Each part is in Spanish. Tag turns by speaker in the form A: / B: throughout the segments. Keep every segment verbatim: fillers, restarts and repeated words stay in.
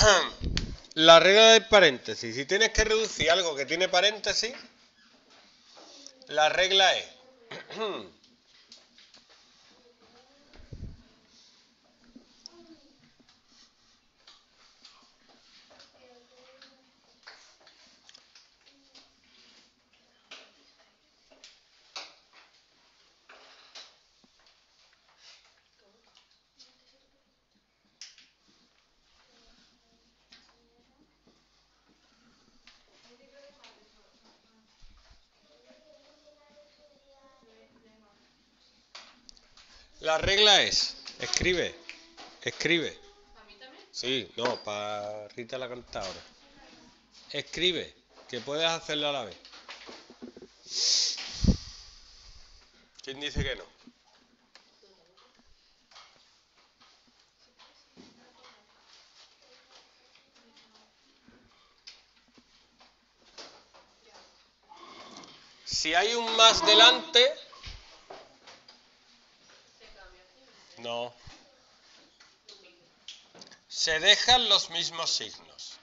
A: La regla del paréntesis. Si tienes que reducir algo que tiene paréntesis, la regla es la regla es, escribe, escribe. Sí, no, para Rita la cantadora. Escribe, que puedes hacerlo a la vez. ¿Quién dice que no? Si hay un más delante, no. Se dejan los mismos signos.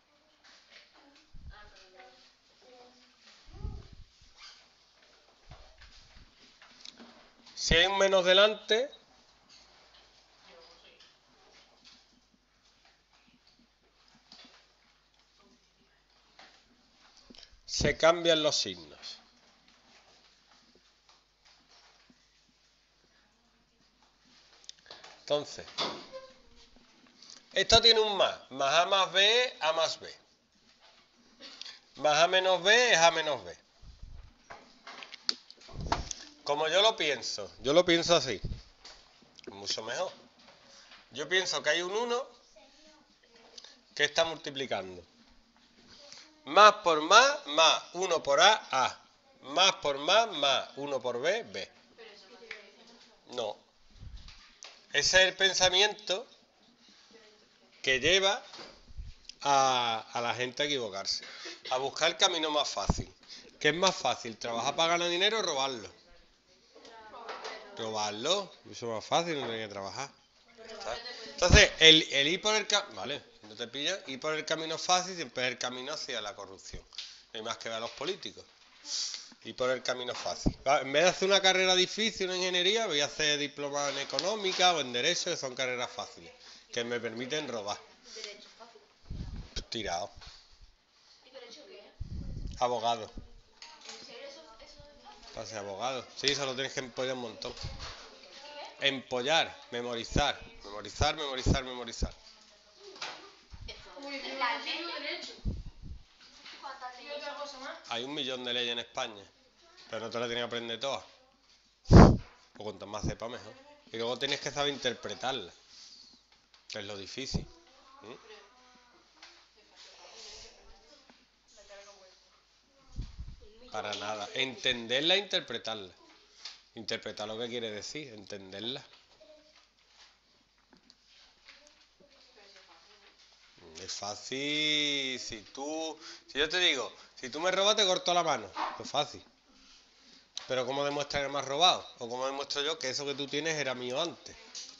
A: Si hay un menos delante, se cambian los signos. Entonces, esto tiene un más. Más A más B es A más B. Más A menos B es A menos B. Como yo lo pienso, yo lo pienso así. Mucho mejor. Yo pienso que hay un uno que está multiplicando. Más por más, más uno por A, A. Más por más, más uno por B, B. No. Ese es el pensamiento que lleva a, a la gente a equivocarse. A buscar el camino más fácil. ¿Qué es más fácil? ¿Trabajar para ganar dinero o robarlo? Robarlo. Eso es más fácil, no tiene que trabajar. Entonces, el, el ir por el camino... Vale, no te pillas. Ir por el camino fácil siempre es el camino hacia la corrupción. No hay más que ver a los políticos. Ir por el camino fácil. En vez de hacer una carrera difícil, una ingeniería, voy a hacer diploma en económica o en derecho, que son carreras fáciles, que me permiten robar.
B: ¿Derecho fácil?
A: Tirado.
B: ¿Y derecho qué?
A: Abogado.
B: ¿En serio eso, eso es fácil?
A: Para ser abogado. Sí, solo tienes que empollar un montón. Empollar, memorizar. Memorizar, memorizar, memorizar.
B: Uy, ¿la ley de derecho? ¿Cuántas leyes? ¿Y otra cosa más?
A: Hay un millón de leyes en España, pero no te las tienes que aprender todas. O cuanto más sepa, mejor. Y luego tienes que saber interpretarlas, que es lo difícil. ¿Mm? Para nada. Entenderla e interpretarla. Interpretar lo que quiere decir, entenderla. Es fácil. Si tú, si yo te digo, si tú me robas te corto la mano, es fácil. Pero ¿cómo demuestras que me has robado? O ¿cómo demuestro yo que eso que tú tienes era mío antes?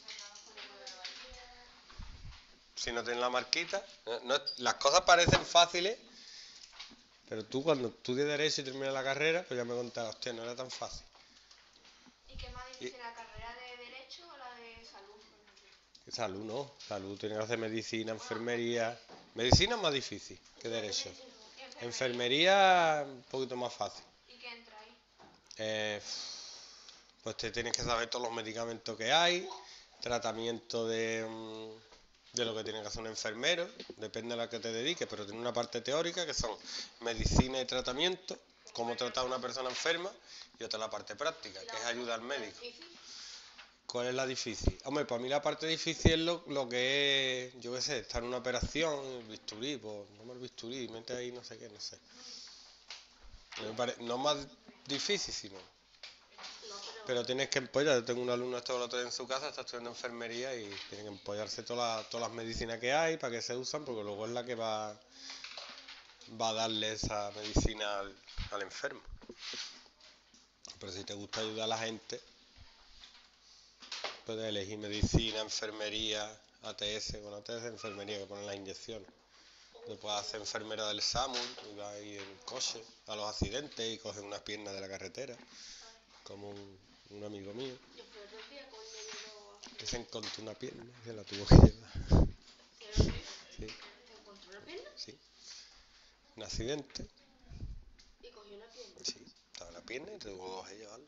A: Si no tienes la marquita. No, no, las cosas parecen fáciles, pero tú cuando estudias Derecho y terminas la carrera, pues ya me contabas, hostia, no era tan fácil.
B: ¿Y qué más difícil, la carrera de Derecho o la de Salud?
A: Salud no, salud tienes que hacer medicina, enfermería. Medicina es más difícil que Derecho. Enfermería un poquito más fácil.
B: ¿Y qué entra ahí?
A: Eh, pues te tienes que saber todos los medicamentos que hay, tratamiento de, de lo que tiene que hacer un enfermero, depende a la que te dediques, pero tiene una parte teórica que son medicina y tratamiento, cómo tratar a una persona enferma, y otra la parte práctica, que es ayuda al médico. ¿Cuál es la difícil? Hombre, para mí la parte difícil es lo, lo que es, yo qué sé, estar en una operación, el bisturí, pues toma el bisturí, mete ahí no sé qué, no sé. No, me pare, no más difícil, sino... Pero tienes que empollar. Yo tengo un alumno este laboratorio en su casa, está estudiando enfermería y tiene que empollarse todas las, todas las medicinas que hay para que se usan, porque luego es la que va, va a darle esa medicina al, al enfermo. Pero si te gusta ayudar a la gente, puedes elegir medicina, enfermería, A T S, con A T S de enfermería que ponen las inyecciones. Después hace enfermera del SAMU y va ahí en coche a los accidentes y coge unas piernas de la carretera, como un, un amigo mío que se encontró una pierna y se la tuvo que llevar. Sí,
C: ¿Te encontró una pierna?
A: sí. Un accidente.
C: ¿Y cogió una pierna?
A: Sí, estaba la pierna y tuvo dos que llevarla.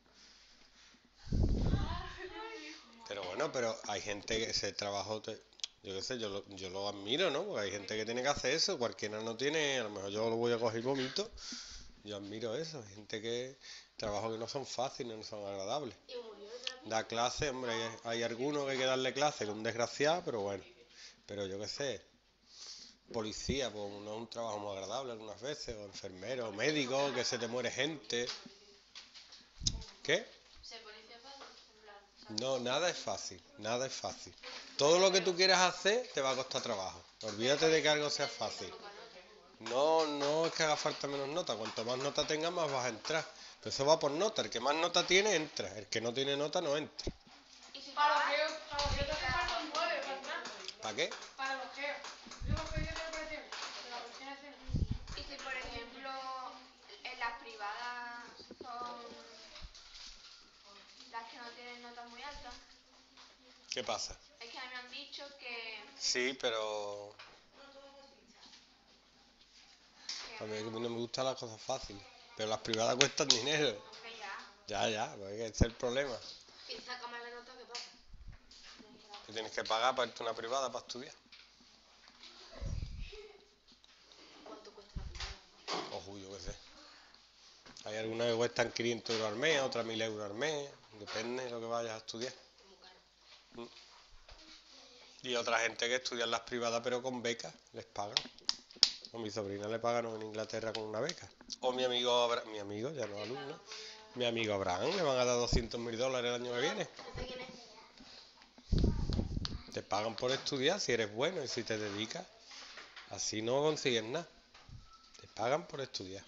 A: Pero bueno, pero hay gente que ese trabajo, te, yo qué sé, yo lo, yo lo admiro, ¿no? Porque hay gente que tiene que hacer eso, cualquiera no tiene, a lo mejor yo lo voy a coger vomito, yo admiro eso, hay gente que, trabajos que no son fáciles, no son agradables.
C: ¿Y murió de la pierna?
A: Da clase, hombre, hay, hay algunos que hay que darle clase, que es un desgraciado, pero bueno, pero yo qué sé, policía, pues no es un trabajo muy agradable algunas veces, o enfermero, o médico, que se te muere gente. ¿Qué?
B: ¿Ser policía es fácil? En plan, ¿sabes?
A: No, nada es fácil, nada es fácil. Todo lo que tú quieras hacer te va a costar trabajo. Olvídate de que algo sea fácil. No, no es que haga falta menos nota. Cuanto más nota tengas, más vas a entrar. Pero eso va por nota. El que más nota tiene, entra. El que no tiene nota, no entra.
B: ¿Y si
D: Para los
B: pagas?
D: geos, para los geos te hace falta un nueve para entrar.
A: ¿Para qué?
D: Para los geos. Yo lo que yo te pareció. De la recién hacer.
B: Y si, por ejemplo, en las privadas son las que no tienen notas muy altas.
A: ¿Qué pasa?
B: Es que a mí me han dicho que...
A: Sí, pero
B: que
A: a mí no me gustan las cosas fáciles. Pero las privadas cuestan dinero.
B: que ya.
A: Ya, ya, pues ese es el problema.
C: ¿Y saca mala nota qué pasa?
A: Tú tienes que pagar para irte a una privada para estudiar.
C: ¿Cuánto cuesta la privada?
A: Ojo, yo qué sé. Hay algunas que cuestan quinientos euros al mes, otras mil euros al mes. Depende de lo que vayas a estudiar.
C: Es muy caro.
A: Y otra gente que estudia en las privadas pero con becas, les pagan. A mi sobrina le pagaron en Inglaterra con una beca. O mi amigo, Abra- mi amigo, ya no es alumno, mi amigo Abraham, le van a dar doscientos mil dólares el año que viene.
C: ¿Ese quién es?
A: Te pagan por estudiar si eres bueno y si te dedicas. Así no consigues nada. Te pagan por estudiar.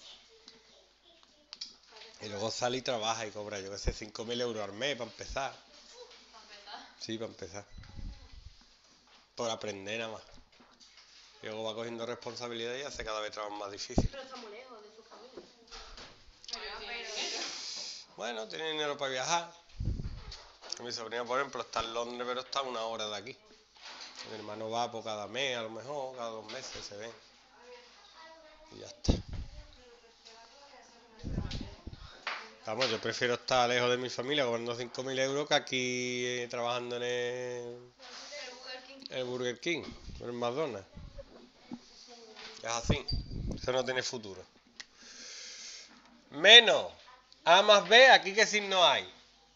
A: Y luego sale y trabaja y cobra, yo qué sé, cinco mil euros al mes para empezar. Sí, para empezar. Por aprender nada más. Y luego va cogiendo responsabilidad y hace cada vez trabajo más difícil.
C: Pero está muy lejos de su familia.
A: Bueno, tiene dinero para viajar. Mi sobrina, por ejemplo, está en Londres, pero está a una hora de aquí. Mi hermano va por cada mes, a lo mejor, cada dos meses se ven. Y ya está. Vamos, yo prefiero estar lejos de mi familia cobrando cinco mil euros que aquí eh, trabajando en el, el Burger King, en el McDonald's. Es así. Eso no tiene futuro. Menos. A más B, ¿aquí qué signo hay?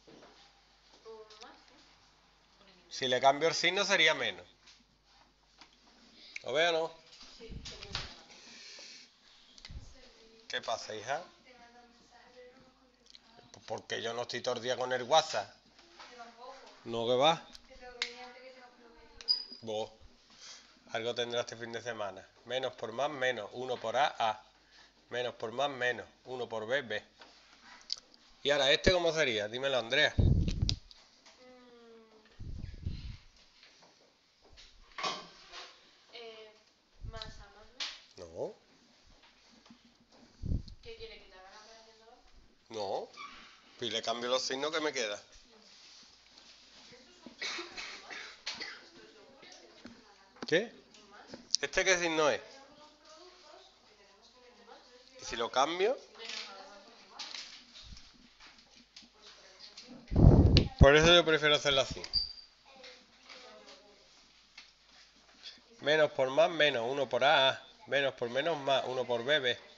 A: Si le cambio el signo sería menos. ¿Lo veo o no? ¿Qué pasa, hija? Pues porque yo no estoy todo el día con el WhatsApp. ¿No que va? Vos. Algo tendrá este fin de semana. Menos por más, menos. Uno por A, A. Menos por más, menos. Uno por B, B. Y ahora, ¿este cómo sería? Dímelo, Andrea.
C: Eh, más A más B.
A: No,
C: ¿Qué quiere que te haga la operación de abajo?
A: no. Y le cambio los signos que me queda. ¿Qué? ¿Este qué signo es? Y si lo cambio... Por eso yo prefiero hacerlo así. Menos por más, menos. Uno por A, A. Menos por menos, más. Uno por B, B.